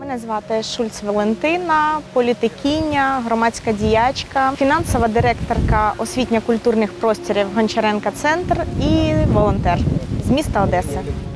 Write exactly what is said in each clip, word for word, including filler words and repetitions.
Мене звати Шульц Валентина, політикиня, громадська діячка, фінансова директорка освітньо-культурних просторів Гончаренка Центр і волонтер з міста Одеси.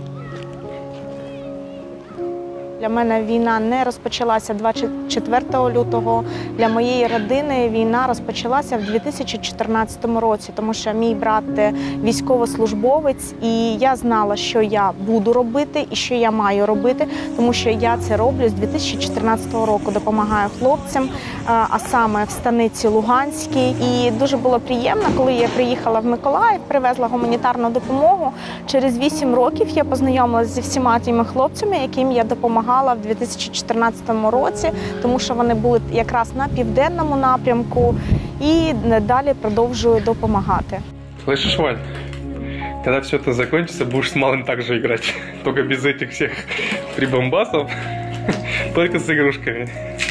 Для мене війна не розпочалася двадцять четвертого лютого. Для моєї родини війна розпочалася в дві тисячі чотирнадцятому році, тому що мій брат військовослужбовець, і я знала, що я буду робити і що я маю робити, тому що я це роблю з дві тисячі чотирнадцятого року, допомагаю хлопцям, а саме в станиці Луганській. І дуже було приємно, коли я приїхала в Миколаїв, привезла гуманітарну допомогу. Через вісім років я познайомилася зі всіма тими хлопцями, яким я допомагала в дві тисячі чотирнадцятому році, тому що вони були якраз на південному напрямку, і далі продовжую допомагати. Слышишь, Валь? Когда все это закончится, будешь с малым также играть. Только без этих всех прибамбасов, только с игрушками.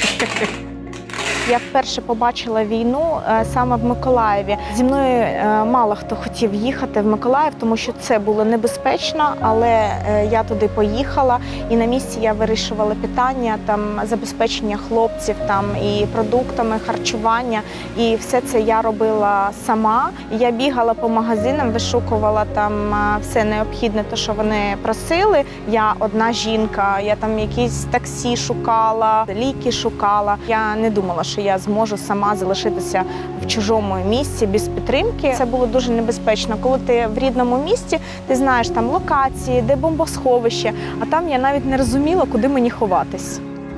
Я вперше побачила війну саме в Миколаєві. Зі мною мало хто хотів їхати в Миколаїв, тому що це було небезпечно, але я туди поїхала, і на місці я вирішувала питання там забезпечення хлопців там і продуктами, харчування, і все це я робила сама. Я бігала по магазинам, вишукувала там все необхідне, те, що вони просили. Я одна жінка, я там якісь таксі шукала, ліки шукала. Я не думала, що я зможу сама залишитися в чужому місці без підтримки. Це було дуже небезпечно. Коли ти в рідному місті, ти знаєш там локації, де бомбосховище, а там я навіть не розуміла, куди мені ховатись.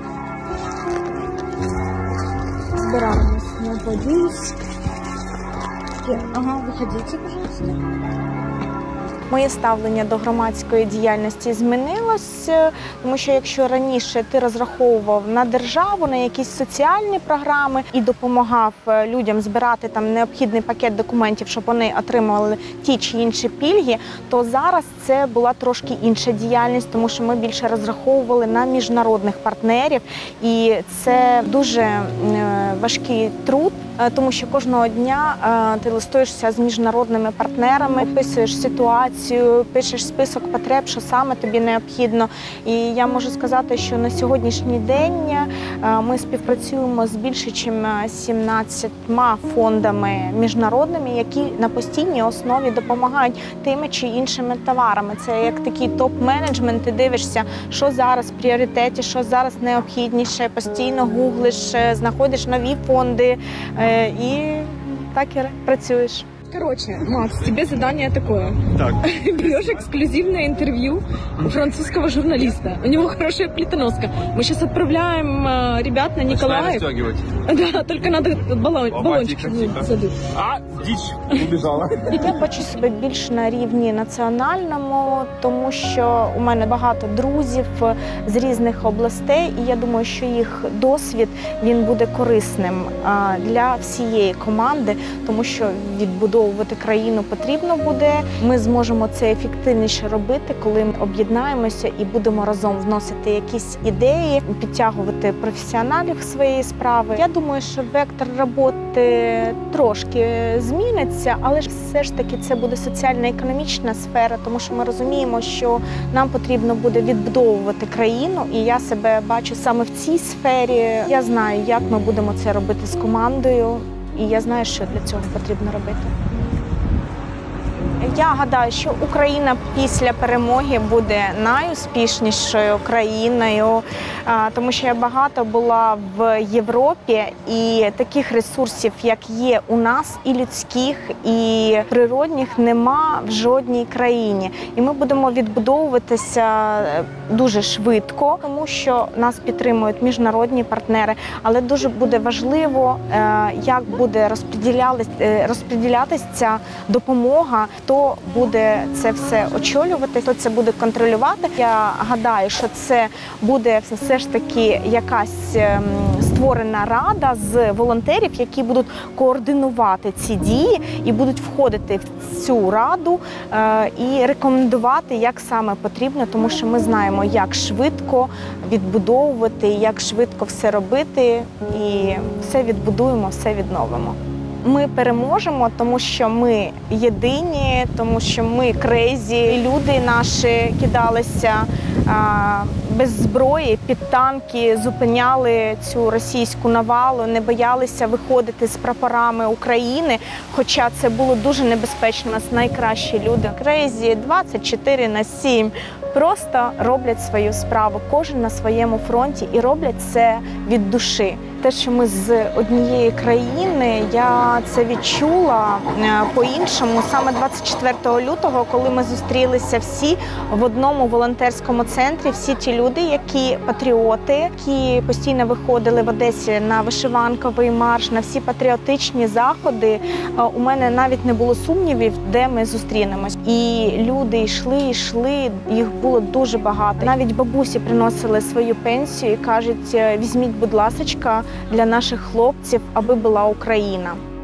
Збираємось на Подільськ. Ага, виходіть, пожалуйста. Моє ставлення до громадської діяльності змінилось, тому що якщо раніше ти розраховував на державу, на якісь соціальні програми і допомагав людям збирати там необхідний пакет документів, щоб вони отримували ті чи інші пільги, то зараз це була трошки інша діяльність, тому що ми більше розраховували на міжнародних партнерів, і це дуже важкий труд. Тому що кожного дня ти листуєшся з міжнародними партнерами, описуєш ситуацію, пишеш список потреб, що саме тобі необхідно. І я можу сказати, що на сьогоднішній день ми співпрацюємо з більше, ніж сімнадцятьма фондами міжнародними, які на постійній основі допомагають тими чи іншими товарами. Це як такий топ-менеджмент, ти дивишся, що зараз в пріоритеті, що зараз необхідніше, постійно гуглиш, знаходиш нові фонди, и так и працюешь. Короче, Макс, тебе задание такое. Так. Берешь эксклюзивное интервью у французского журналиста. У него хорошая плитоноска. Мы сейчас отправляем э, ребят на Николаев. Да, только надо баллон, баллончик задуть. А, дичь, убежала. Я бачу себе більш на рівні національному, тому що у мене багато друзів з різних областей, і я думаю, що їх досвід він буде корисним для всієї команди, тому що відбудовувати країну потрібно буде. Ми зможемо це ефективніше робити, коли ми об'єднаємося і будемо разом вносити якісь ідеї, підтягувати професіоналів своєї справи. Я думаю, що вектор роботи трошки зміниться, але ж все ж таки це буде соціально-економічна сфера, тому що ми розуміємо, що нам потрібно буде відбудовувати країну, і я себе бачу саме в цій сфері. Я знаю, як ми будемо це робити з командою, і я знаю, що для цього потрібно робити. Я гадаю, що Україна після перемоги буде найуспішнішою країною, тому що я багато була в Європі, і таких ресурсів, як є у нас, і людських, і природних, нема в жодній країні. І ми будемо відбудовуватися дуже швидко, тому що нас підтримують міжнародні партнери, але дуже буде важливо, як буде розподілятися ця допомога, хто буде це все очолювати, хто це буде контролювати. Я гадаю, що це буде все ж таки якась створена рада з волонтерів, які будуть координувати ці дії і будуть входити в цю раду і рекомендувати, як саме потрібно, тому що ми знаємо, як швидко відбудовувати, як швидко все робити, і все відбудуємо, все відновимо. Ми переможемо, тому що ми єдині, тому що ми крейзі. Люди наші кидалися без зброї під танки зупиняли цю російську навалу, не боялися виходити з прапорами України, хоча це було дуже небезпечно. У нас найкращі люди. Крейзі двадцять чотири на сім. Просто роблять свою справу, кожен на своєму фронті, і роблять це від душі. Те, що ми з однієї країни, я це відчула по-іншому. Саме двадцять четвертого лютого, коли ми зустрілися всі в одному волонтерському центрі, всі ті люди, які патріоти, які постійно виходили в Одесі на вишиванковий марш, на всі патріотичні заходи, у мене навіть не було сумнівів, де ми зустрінемось. І люди йшли, йшли, їх було дуже багато. Навіть бабусі приносили свою пенсію і кажуть, візьміть, будь ласочка, для наших хлопців, аби була Україна.